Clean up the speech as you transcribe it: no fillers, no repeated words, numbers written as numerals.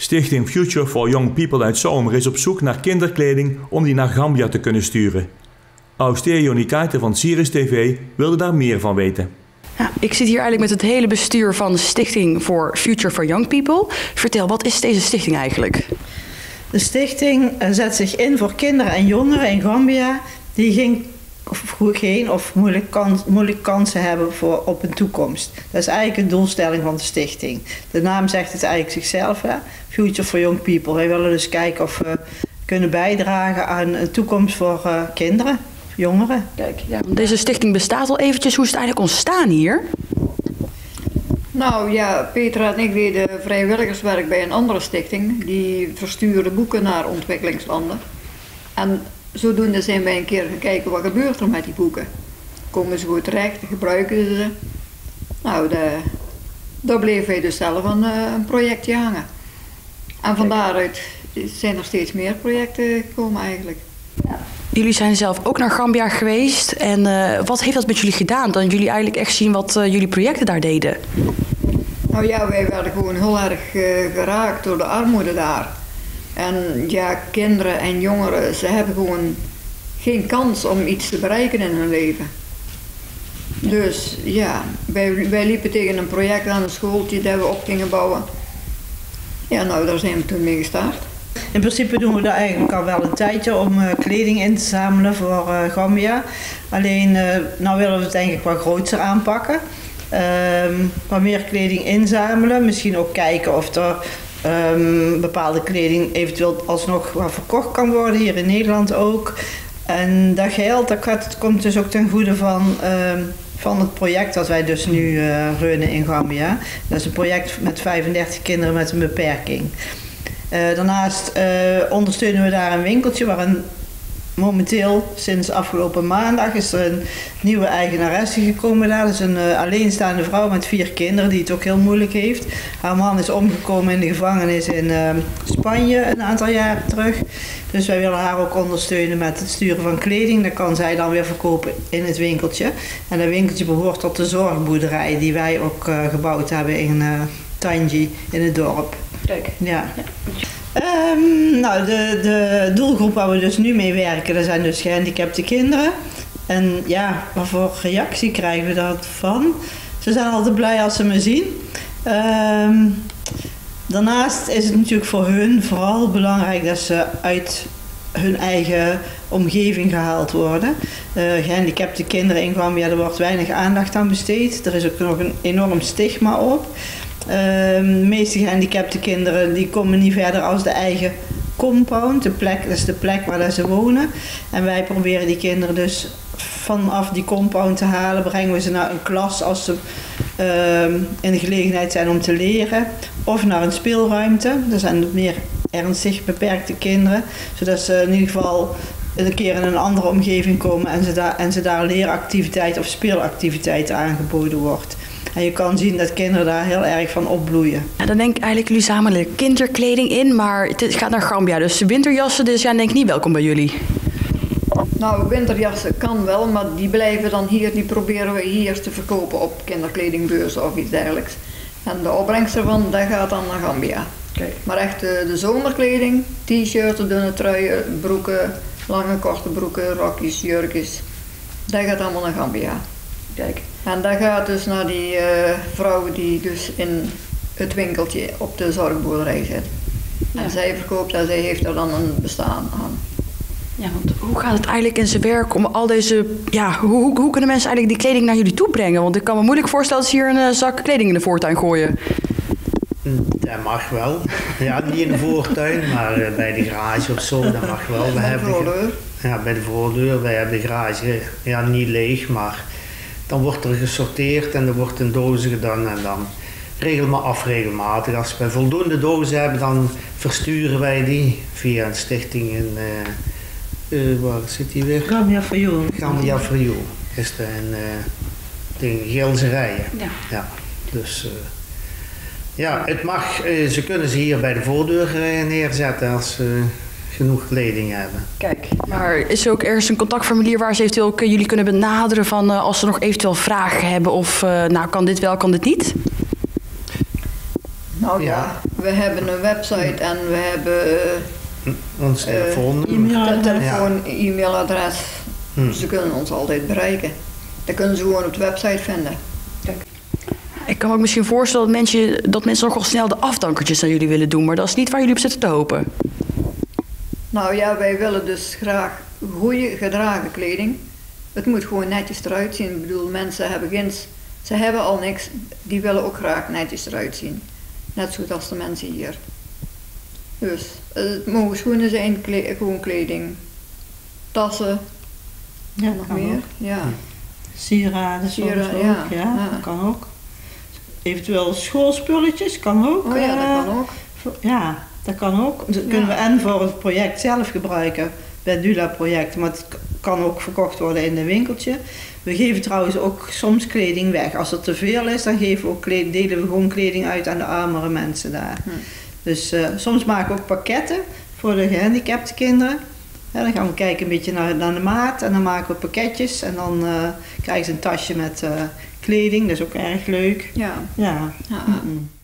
Stichting Future for Young People uit Zomer is op zoek naar kinderkleding om die naar Gambia te kunnen sturen. Austerio Nikaite van Sirius TV wilde daar meer van weten. Ja, ik zit hier eigenlijk met het hele bestuur van de Stichting for Future for Young People. Vertel, wat is deze stichting eigenlijk? De stichting zet zich in voor kinderen en jongeren in Gambia die geen of moeilijke kansen hebben op een toekomst. Dat is eigenlijk de doelstelling van de stichting. De naam zegt het eigenlijk zichzelf, hè? Future for Young People. Wij willen dus kijken of we kunnen bijdragen aan een toekomst voor kinderen, jongeren. Kijk, ja, deze stichting bestaat al eventjes. Hoe is het eigenlijk ontstaan hier? Nou ja, Petra en ik deden vrijwilligerswerk bij een andere stichting. Die verstuurde boeken naar ontwikkelingslanden. En zodoende zijn wij een keer gaan kijken wat gebeurt er met die boeken. Komen ze goed terecht, gebruiken ze ze. Nou, daar bleven wij dus zelf een projectje hangen. En van daaruit zijn er steeds meer projecten gekomen eigenlijk. Ja. Jullie zijn zelf ook naar Gambia geweest. En wat heeft dat met jullie gedaan? Dat jullie eigenlijk echt zien wat jullie projecten daar deden? Nou ja, wij werden gewoon heel erg geraakt door de armoede daar. En ja, kinderen en jongeren, ze hebben gewoon geen kans om iets te bereiken in hun leven. Dus ja, wij liepen tegen een project aan een schooltje dat we op gingen bouwen. Ja, nou, daar zijn we toen mee gestart. In principe doen we dat eigenlijk al wel een tijdje om kleding in te zamelen voor Gambia. Alleen, nou willen we het denk ik wat groter aanpakken. Wat meer kleding inzamelen, misschien ook kijken of er bepaalde kleding eventueel alsnog wat verkocht kan worden, hier in Nederland ook. En dat geld dat komt dus ook ten goede van het project dat wij dus nu runnen in Gambia. Dat is een project met 35 kinderen met een beperking. Daarnaast ondersteunen we daar een winkeltje waar momenteel sinds afgelopen maandag is er een nieuwe eigenaresse gekomen daar. Dat is een alleenstaande vrouw met 4 kinderen die het ook heel moeilijk heeft. Haar man is omgekomen in de gevangenis in Spanje een aantal jaren terug. Dus wij willen haar ook ondersteunen met het sturen van kleding. Dat kan zij dan weer verkopen in het winkeltje. En dat winkeltje behoort tot de zorgboerderij die wij ook gebouwd hebben in Tangi in het dorp. Kijk. Ja. Nou, de doelgroep waar we dus nu mee werken, dat zijn dus gehandicapte kinderen. En ja, wat voor reactie krijgen we daarvan? Ze zijn altijd blij als ze me zien. Daarnaast is het natuurlijk voor hun vooral belangrijk dat ze uit hun eigen omgeving gehaald worden. Gehandicapte kinderen in Gambia, er wordt weinig aandacht aan besteed. Er is ook nog een enorm stigma op. De meeste gehandicapte kinderen die komen niet verder als de eigen compound, dat is de plek waar ze wonen. En wij proberen die kinderen dus vanaf die compound te halen, brengen we ze naar een klas als ze in de gelegenheid zijn om te leren. Of naar een speelruimte, dat zijn meer ernstig beperkte kinderen. Zodat ze in ieder geval een keer in een andere omgeving komen en ze daar leeractiviteit of speelactiviteit aangeboden wordt. En je kan zien dat kinderen daar heel erg van opbloeien. Ja, dan denk ik eigenlijk, jullie zamelen kinderkleding in, maar het gaat naar Gambia. Dus winterjassen, dus ja, denk ik niet welkom bij jullie. Nou, winterjassen kan wel, maar die blijven dan hier, die proberen we hier te verkopen op kinderkledingbeurzen of iets dergelijks. En de opbrengst ervan, dat gaat dan naar Gambia. Kijk. Maar echt de zomerkleding, t-shirts, dunne truien, broeken, lange korte broeken, rokjes, jurkjes, dat gaat allemaal naar Gambia. Kijk. En dat gaat dus naar die vrouw die dus in het winkeltje op de zorgboerderij zit. Ja. En zij verkoopt dat, zij heeft er dan een bestaan aan. Ja, want hoe gaat het eigenlijk in zijn werk om al deze... Ja, hoe kunnen mensen eigenlijk die kleding naar jullie toe brengen? Want ik kan me moeilijk voorstellen dat ze hier een zak kleding in de voortuin gooien. Dat mag wel. Ja, niet in de voortuin, maar bij de garage of zo, dat mag wel. Bij de voordeur? Ja, bij de voordeur. Wij hebben de garage ja, niet leeg, maar dan wordt er gesorteerd en er wordt in dozen gedaan en dan regelmatig. Als we voldoende dozen hebben, dan versturen wij die via een stichting in... waar zit die weer? Gambia for You. Gambia for You is dat in Gilserijen. Ja. Ja. Dus ja, het mag, ze kunnen ze hier bij de voordeur neerzetten als ze genoeg kleding hebben. Kijk, maar is er ook ergens een contactformulier waar ze eventueel ook jullie kunnen benaderen van als ze nog eventueel vragen hebben of nou kan dit wel, kan dit niet? Nou ja, We hebben een website en we hebben Ons telefoonnummer. telefoon, e-mailadres. Ze kunnen ons altijd bereiken. Dat kunnen ze gewoon op de website vinden. Ik kan me ook misschien voorstellen dat mensen nogal snel de afdankertjes aan jullie willen doen, maar dat is niet waar jullie op zitten te hopen. Nou ja, wij willen dus graag goede gedragen kleding. Het moet gewoon netjes eruit zien. Ik bedoel, mensen hebben ze hebben al niks, die willen ook graag netjes eruit zien. Net zoals de mensen hier. Dus het mogen schoenen zijn, gewoon kleding, tassen, Ja, nog kan meer. ook. Ja. Sieraden soms Sieraden, ook, ja. ja, dat kan ook. Eventueel schoolspulletjes kan ook. Oh ja, dat kan ook. Ja, dat kan ook. Dat kunnen we en voor het project zelf gebruiken, bij het Dula-project, maar het kan ook verkocht worden in een winkeltje. We geven trouwens ook soms kleding weg. Als er te veel is, dan geven we ook delen we gewoon kleding uit aan de armere mensen daar. Dus soms maken we ook pakketten voor de gehandicapte kinderen. Ja, dan gaan we kijken een beetje naar de maat en dan maken we pakketjes en dan krijgen ze een tasje met kleding. Dat is ook erg leuk. Ja. Ja. Ja.